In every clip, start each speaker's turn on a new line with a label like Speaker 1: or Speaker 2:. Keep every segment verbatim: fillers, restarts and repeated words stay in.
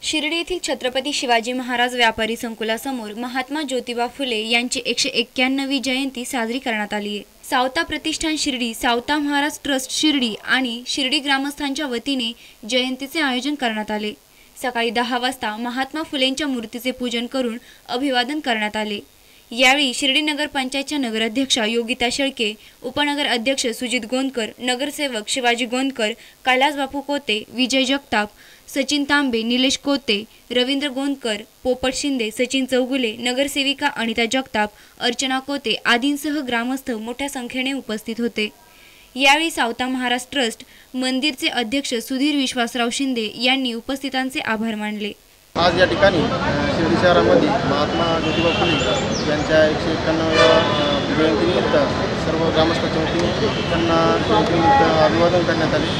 Speaker 1: शिर्डी येथील छत्रपती शिवाजी महाराज व्यापारी संकुलासमोर महात्मा ज्योतिबा फुले यांची एकशे एक्क्याण्णवी जयंती साजरी करण्यात आली आहे। सावता प्रतिष्ठान शिर्डी, सावता महाराज ट्रस्ट शिर्डी आणि शिर्डी ग्रामस्थांच्या वतीने जयंतीचे आयोजन करण्यात आले। सकाळी दहा वाजता महात्मा फुलेंच्या मूर्तीचे पूजन करून अभिवादन करण्यात आले। यावेळी शिर्डी नगर पंचायतच्या नगराध्यक्षा योगिता शेळके, उपनगर अध्यक्ष सुजित गोंदकर, नगरसेवक शिवाजी गोंदकर, कैलास बापू कोते, विजय जगताप, सचिन तांबे, निलेश कोते, रवींद्र गोंदकर, पोपट शिंदे, सचिन चौगुले, नगरसेविका अनिता जगताप, अर्चना कोते आदींसह ग्रामस्थ मोठ्या संख्येने उपस्थित होते। यावेळी सावता महाराज ट्रस्ट मंदिरचे अध्यक्ष सुधीर विश्वासराव शिंदे यांनी उपस्थितांचे आभार मानले।
Speaker 2: आज या ठिकाणी शिर्डी शहरामध्ये महात्मा ज्योतिबा फुले यांच्या एकशे एक्क्याण्णव्या जयंतीनिमित्त सर्व ग्रामस्थांच्या वतीने त्यांना जयंतीनिमित्त अभिवादन करण्यात आले।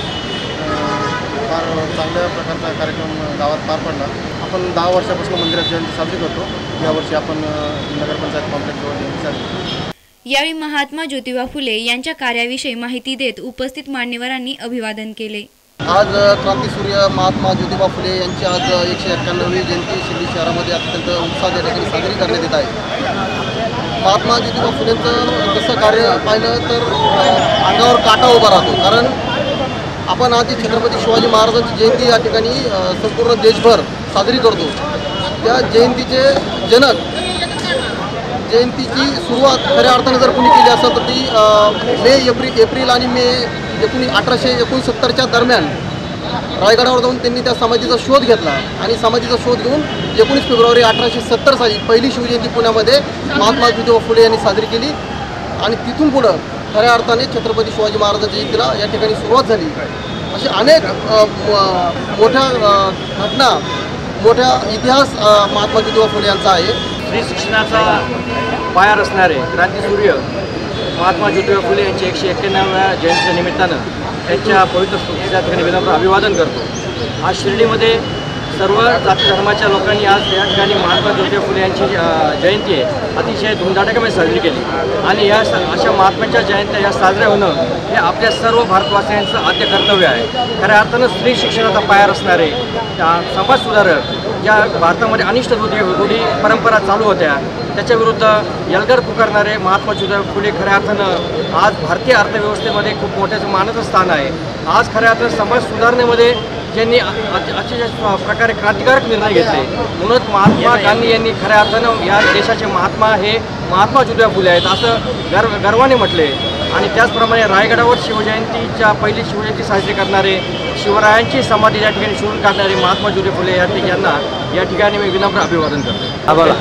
Speaker 2: फार चांगल्या प्रकारचा कार्यक्रम गावात पार पडला। आपण दहा वर्षापासून मंदिरात जयंती साजरी करतो। यावर्षी आपण नगरपंचायत कॉम्प्लेक्सवर जयंती साजरी।
Speaker 1: यावेळी महात्मा ज्योतिबा फुले यांच्या कार्याविषयी माहिती देत उपस्थित मान्यवरांनी अभिवादन केले।
Speaker 3: आज क्रांतीसूर्य महात्मा ज्योतिबा फुले यांची आज एकशे एक्क्याण्णवी जयंती शिर्डी शहरामध्ये अत्यंत उत्साहात या ठिकाणी साजरी करण्यात येत आहे। महात्मा ज्योतिबा फुलेंचं जसं कार्य पाहिलं तर अंगावर काटा उभा राहतो, कारण आपण आज छत्रपती शिवाजी महाराजांची जयंती या ठिकाणी संपूर्ण देशभर साजरी करतो। त्या जयंतीचे जनक, जयंतीची सुरुवात खऱ्या अर्थाने जर कोणी केली असेल तर ती मे एप्रिल एप्रिल आणि मे एकोणी अठराशे एकोणसत्तरच्या दरम्यान रायगडावर जाऊन त्यांनी त्या समाधीचा शोध घेतला आणि समाधीचा शोध घेऊन एकोणीस फेब्रुवारी अठराशे सत्तर साली पहिली शिवजयंती पुण्यामध्ये महात्मा ज्योतिबा फुले यांनी साजरी केली आणि तिथून पुढं खऱ्या अर्थाने छत्रपती शिवाजी महाराजांच्या जयंतीला या ठिकाणी सुरुवात झाली। असे अनेक मोठ्या घटना, मोठा इतिहास महात्मा ज्योतिबा फुले यांचा आहे।
Speaker 4: स्त्री शिक्षणाचा पाया रचणारे क्रांतीसूर्य महात्मा ज्योतिबा फुले यांच्या एकशे एक्क्याण्णव्या जयंतीच्या निमित्तानं त्यांच्या पवित्र स्मृतीच्या ठिकाणी विनम्र अभिवादन करतो। आज शिर्डीमध्ये सर्व जाती धर्माच्या लोकांनी आज या ठिकाणी महात्मा ज्योतिबा फुले यांची जयंती आहे अतिशय धुमधडाक्यामध्ये साजरी केली आणि या अशा महात्म्याच्या जयंत्या या साजऱ्या होणं हे आपल्या सर्व भारतवासियांचं आद्य कर्तव्य आहे। खऱ्या अर्थानं स्त्री शिक्षणाचा पाया रचणारे समाज सुधारक, ज्या भारतामध्ये अनिष्ट रूढी रूढी परंपरा चालू होत्या त्याच्या विरुद्ध यलगार पुकारणारे महात्मा ज्योतिबा फुले खऱ्या अर्थानं आज भारतीय अर्थव्यवस्थेमध्ये खूप मोठ्याचं मानाचं स्थान आहे। आज खऱ्या अर्थानं समाज सुधारणेमध्ये ज्यांनी अतिशय प्रकारे क्रांतिकारक निर्णय घेतले, म्हणूनच महात्मा गांधी यांनी खऱ्या अर्थानं या देशाचे महात्मा हे महात्मा ज्योतिबा फुले आहेत असं गर्व गर्वाने म्हटले। आणि त्याचप्रमाणे रायगडावर शिवजयंतीच्या पहिली शिवजयंती साजरी करणारे, शिवरायांची समाधी या ठिकाणी शोधून काढणारे महात्मा ज्योतिबा फुले या यांना या ठिकाणी मी विनम्र अभिवादन करतो।
Speaker 5: आभार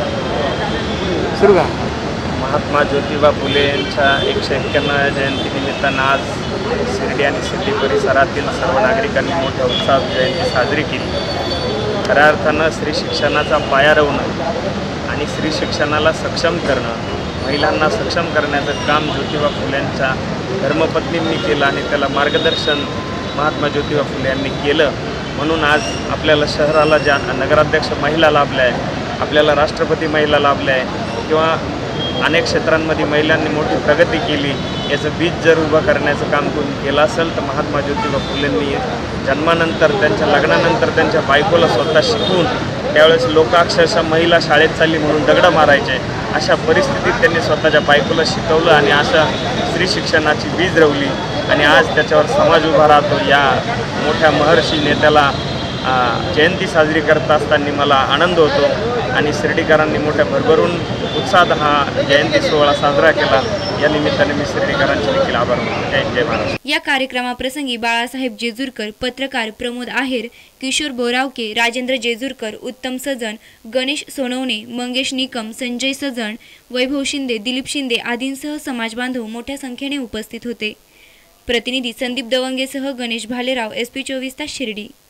Speaker 5: सुरू का
Speaker 6: महात्मा ज्योतिबा फुले यांच्या एकशे एक्क्याण्णव्या जयंतीनिमित्तानं आज शिर्डी आणि शिर्डी परिसरातील सर्व नागरिकांनी मोठ्या उत्साहात जयंती साजरी केली। खऱ्या अर्थानं स्त्री शिक्षणाचा पाया रवणं आणि स्त्री शिक्षणाला सक्षम करणं, महिलांना सक्षम करण्याचं काम ज्योतिबा फुलेंच्या धर्मपत्नींनी केलं आणि त्याला मार्गदर्शन महात्मा ज्योतिबा फुले यांनी केलं। म्हणून आज आपल्याला शहराला ज्या नगराध्यक्ष महिला लाभल्या आहे, आपल्याला राष्ट्रपती महिला लाभल्या आहे किंवा अनेक क्षेत्रांमध्ये महिलांनी मोठी प्रगती केली, याचं बीज जर उभं करण्याचं काम कोणी केलं असेल तर महात्मा ज्योतिबा फुलेंनी जन्मानंतर, त्यांच्या लग्नानंतर त्यांच्या बायकोला स्वतः शिकवून, त्यावेळेस लोक अक्षरशः महिला शाळेत चालली म्हणून दगडं मारायचे, अशा परिस्थितीत त्यांनी स्वतःच्या बायकोला शिकवलं आणि अशा स्त्री शिक्षणाची बीज रवली आणि आज त्याच्यावर समाज उभा राहतो। या मोठ्या महर्षी नेत्याला जयंती साजरी करत असताना मला आनंद होतो आणि शिर्डीकरांनी मोठ्या भरभरून उत्साहात हा जयंती सोहळा साजरा केला। या निमित्ताने मी शिर्डीकरांचे देखील आभार मानतो। जय जय महाराष्ट्र।
Speaker 1: या कार्यक्रमाप्रसंगी बाळासाहेब जेजूरकर, पत्रकार प्रमोद आहेर, किशोर बोरावके, राजेंद्र जेजूरकर, उत्तम सजन, गणेश सोनवणे, मंगेश निकम, संजय सजन, वैभव शिंदे, दिलीप शिंदे आदींसह समाजबांधव मोठ्या संख्येने उपस्थित होते। प्रतिनिधी संदीप दवंगेसह गणेश भालेराव, एस पी चोवीस तास शिर्डी।